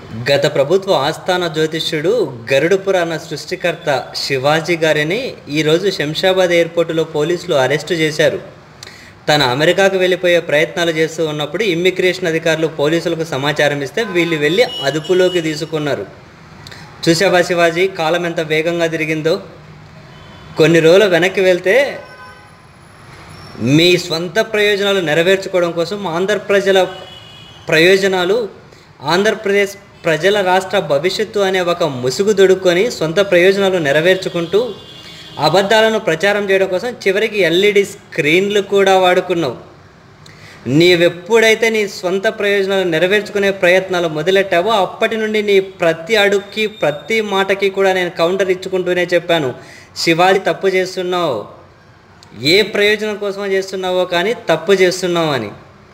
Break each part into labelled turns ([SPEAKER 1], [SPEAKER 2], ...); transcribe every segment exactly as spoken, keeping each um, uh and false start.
[SPEAKER 1] గత ప్రభుత్వ ఆస్థాన జ్యోతిష్యుడు గరుడ పురాణ సృష్టికర్త శివాజీ గారిని ఈరోజు శంషాబాద్ ఎయిర్పోర్టులో పోలీసులు అరెస్టు చేశారు. తన అమెరికాకు వెళ్ళిపోయే ప్రయత్నాలు చేస్తూ ఉన్నప్పుడు ఇమ్మిగ్రేషన్ అధికారులు పోలీసులకు సమాచారం ఇస్తే వీళ్ళు వెళ్ళి అదుపులోకి తీసుకున్నారు. చూసావా శివాజీ, కాలం ఎంత వేగంగా తిరిగిందో. కొన్ని రోజులు వెనక్కి వెళ్తే మీ స్వంత ప్రయోజనాలు నెరవేర్చుకోవడం కోసం ఆంధ్ర ప్రజల ప్రయోజనాలు, ఆంధ్రప్రదేశ్ ప్రజల రాష్ట్ర భవిష్యత్తు అనే ఒక ముసుగు దొడుక్కొని సొంత ప్రయోజనాలు నెరవేర్చుకుంటూ అబద్ధాలను ప్రచారం చేయడం కోసం చివరికి ఎల్ఈడి స్క్రీన్లు కూడా వాడుకున్నావు. నీవెప్పుడైతే నీ సొంత ప్రయోజనాలు నెరవేర్చుకునే ప్రయత్నాలు మొదలెట్టావో అప్పటి నుండి నీ ప్రతి అడుగుకి ప్రతి మాటకి కూడా నేను కౌంటర్ ఇచ్చుకుంటూనే చెప్పాను, శివాజీ తప్పు చేస్తున్నావు, ఏ ప్రయోజనం కోసమో చేస్తున్నావో కానీ తప్పు చేస్తున్నావు అని.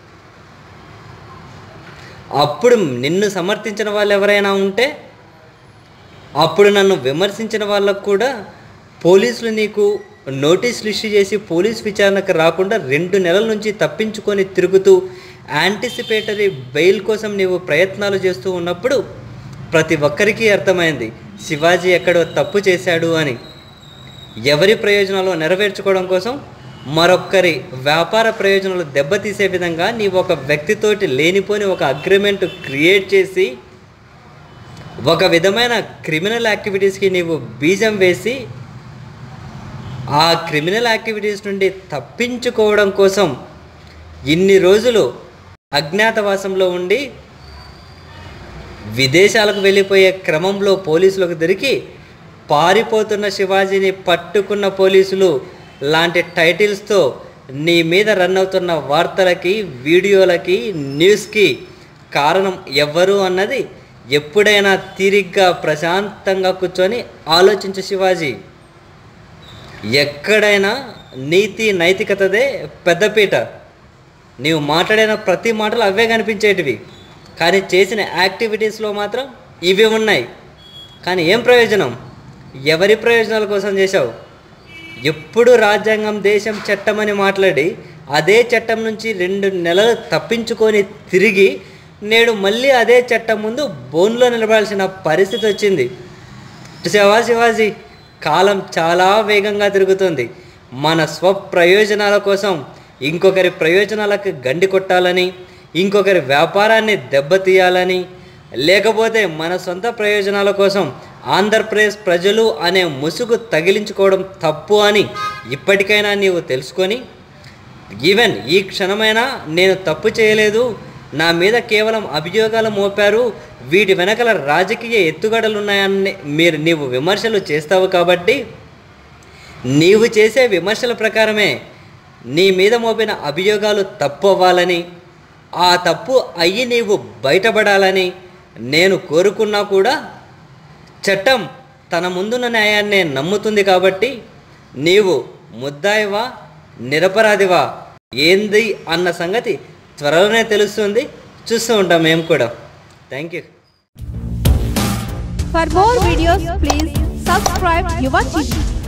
[SPEAKER 1] అప్పుడు నిన్ను సమర్థించిన వాళ్ళు ఎవరైనా ఉంటే అప్పుడు నన్ను విమర్శించిన వాళ్ళకు కూడా పోలీసులు నీకు నోటీసులు ఇష్యూ చేసి పోలీస్ విచారణకు రాకుండా రెండు నెలల నుంచి తప్పించుకొని తిరుగుతూ యాంటిసిపేటరీ బెయిల్ కోసం నీవు ప్రయత్నాలు చేస్తూ ఉన్నప్పుడు ప్రతి ఒక్కరికి అర్థమైంది శివాజీ ఎక్కడో తప్పు చేశాడు అని. ఎవరి ప్రయోజనాలు నెరవేర్చుకోవడం కోసం మరొక్కరి వ్యాపార ప్రయోజనాలు దెబ్బతీసే విధంగా నీవు ఒక వ్యక్తితోటి లేనిపోని ఒక అగ్రిమెంట్ క్రియేట్ చేసి ఒక విధమైన క్రిమినల్ యాక్టివిటీస్కి నీవు బీజం వేసి ఆ క్రిమినల్ యాక్టివిటీస్ నుండి తప్పించుకోవడం కోసం ఇన్ని రోజులు అజ్ఞాతవాసంలో ఉండి విదేశాలకు వెళ్ళిపోయే క్రమంలో పోలీసులకు దొరికి పారిపోతున్న శివాజీని పట్టుకున్న పోలీసులు లాంటి టైటిల్స్తో నీ మీద రన్ అవుతున్న వార్తలకి, వీడియోలకి, న్యూస్కి కారణం ఎవ్వరు అన్నది ఎప్పుడైనా తీరిగ్గా ప్రశాంతంగా కూర్చొని ఆలోచించు శివాజీ. ఎక్కడైనా నీతి నైతికతదే పెద్దపీట. నీవు మాట్లాడిన ప్రతి మాటలు అవే కనిపించేటివి, కానీ చేసిన యాక్టివిటీస్లో మాత్రం ఇవి ఉన్నాయి. కానీ ఏం ప్రయోజనం? ఎవరి ప్రయోజనాల కోసం చేశావు? ఎప్పుడు రాజ్యాంగం, దేశం, చట్టం అని మాట్లాడి అదే చట్టం నుంచి రెండు నెలలు తప్పించుకొని తిరిగి నేడు మళ్ళీ అదే చట్టం ముందు బోన్లో నిలబడాల్సిన పరిస్థితి వచ్చింది. శివా శివాజీ, కాలం చాలా వేగంగా తిరుగుతుంది. మన స్వప్రయోజనాల కోసం ఇంకొకరి ప్రయోజనాలకు గండి కొట్టాలని, ఇంకొకరి వ్యాపారాన్ని దెబ్బతీయాలని, లేకపోతే మన సొంత ప్రయోజనాల కోసం ఆంధ్రప్రదేశ్ ప్రజలు అనే ముసుగు తగిలించుకోవడం తప్పు అని ఇప్పటికైనా నీవు తెలుసుకొని, ఈవెన్ ఈ క్షణమైనా నేను తప్పు చేయలేదు, నా మీద కేవలం అభియోగాలు మోపారు, వీటి వెనకల రాజకీయ ఎత్తుగడలు ఉన్నాయని మీరు నీవు విమర్శలు చేస్తావు కాబట్టి నీవు చేసే విమర్శల ప్రకారమే నీ మీద మోపిన అభియోగాలు తప్పు అవ్వాలని, ఆ తప్పు అయ్యి నీవు బయటపడాలని నేను కోరుకున్నా కూడా చట్టం తన ముందున్న న్యాయాన్నే నమ్ముతుంది కాబట్టి నీవు ముద్దాయివా నిరపరాధివా ఏంది అన్న సంగతి త్వరలోనే తెలుస్తుంది. చూస్తూ ఉంటాం మేము కూడా. Thank you.
[SPEAKER 2] For more videos please subscribe Yuva TV.